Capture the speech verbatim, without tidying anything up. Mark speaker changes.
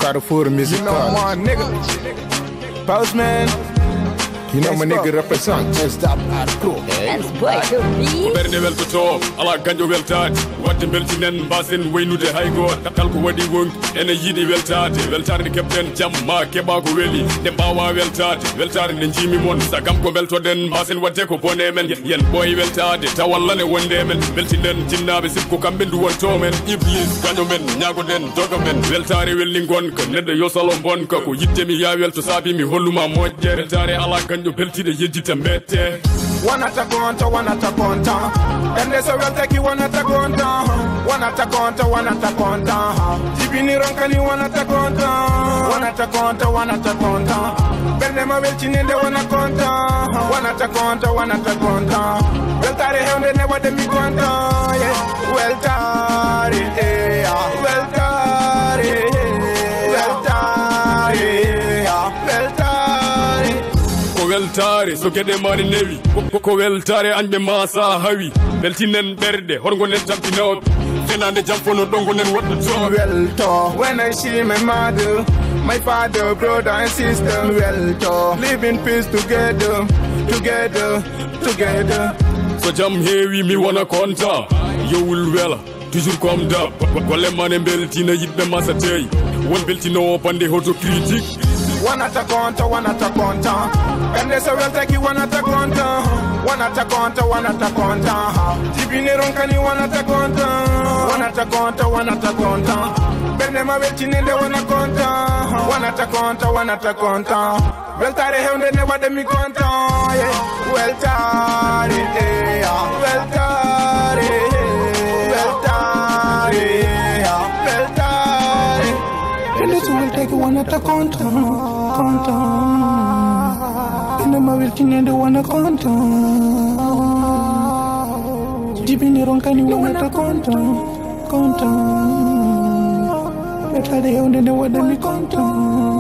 Speaker 1: Carrefour musical.
Speaker 2: You know my nigga, Postman.
Speaker 1: You know my nigga represent. Just stop at the crew.
Speaker 3: That's boy to be.
Speaker 4: Berne wel to ala ganjo weltaade wadde beltinen basen waynude haygo kal ko wadi won ene yidi weltaade weltaade kebden jamma keba ko weli de bawa weltaade weltaade ne jimi mon sagam ko beltoden basen wadde ko bone men yen boy weltaade tawallane wonde men beltinen jinnabe sipko kambe ndu wonto men iblis ganjo men nyago den dogo men weltaare welli gon ko neddo yo salon bon ko yittemi ya welto sabi mi holluma mojje weltaare ala ganjo beltide yejjita mette
Speaker 2: Wanna ta konta, wanna ta konta. And they say we'll take you wanna ta konta. Wanna ta konta, wanna ta konta. Tibini ronkani wanna ta konta. Wanna ta konta, wanna ta konta. Bernema welchine de wanna konta. Wanna ta konta, wanna ta konta. Weltare heunde never de mi konta. Yeah, weltare, yeah, weltare, weltare, yeah, weltare.
Speaker 4: weltare so kede mari newi ko weltare anbe masa hawi beltinen berde horgo nen tampino fenande jamfono dongo nen waddo to
Speaker 2: welto when I see my mother, my father, brother and sister, welto live in peace together, together, together.
Speaker 4: So jam hewi mi wana konta yo will wela toujours comme da golle mané beltina yibbe masa tay won beltino pande hoto critique
Speaker 2: Wanna ta konta, wanna ta konta. And they say we'll take you wanna ta konta. Wanna ta konta, wanna ta konta. Tibini ronkani wanna ta konta. Wanna ta konta, wanna ta konta. Bernema welchine de wanna konta. Wanna ta konta, wanna ta konta. Weltare heunde never de mi konta. Yeah, weltare, yeah, weltare, weltare, yeah, weltare. And this will take you wanna ta konta, konta. And I'm a wilting and the wanna konta. Jibini ronkani wanna ta konta, konta. Better they own the one that me konta.